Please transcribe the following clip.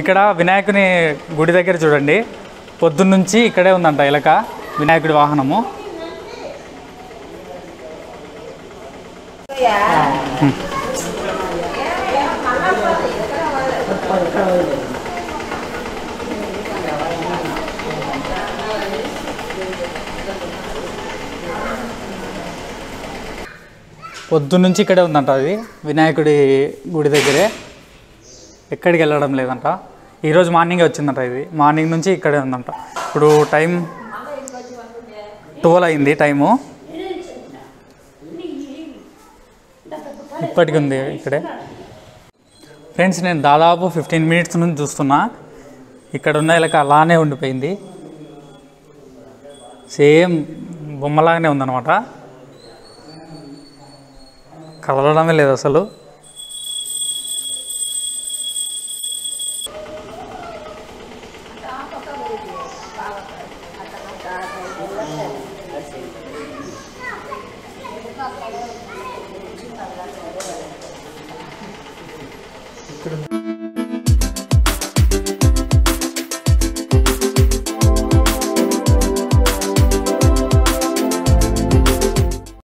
ఇక్కడ వినాయకుని గుడి దగ్గర చూడండి, పొద్దున్నుంచి ఇక్కడే ఉందంట ఎలక, వినాయకుడి వాహనము. పొద్దున్నుంచి ఇక్కడే ఉందంట, అది వినాయకుడి గుడి దగ్గరే, ఎక్కడికి వెళ్ళడం లేదంట. ఈరోజు మార్నింగే వచ్చిందంట, ఇది మార్నింగ్ నుంచి ఇక్కడే ఉందంట. ఇప్పుడు టైం 12 అయింది టైము, ఇప్పటికి ఉంది ఇక్కడే. ఫ్రెండ్స్, నేను దాదాపు 15 మినిట్స్ నుంచి చూస్తున్నా, ఇక్కడ ఉన్న ఇలాగ అలానే ఉండిపోయింది, సేమ్ బొమ్మలాగానే ఉందన్నమాట, కదలడమే లేదు అసలు. ఇక్కడ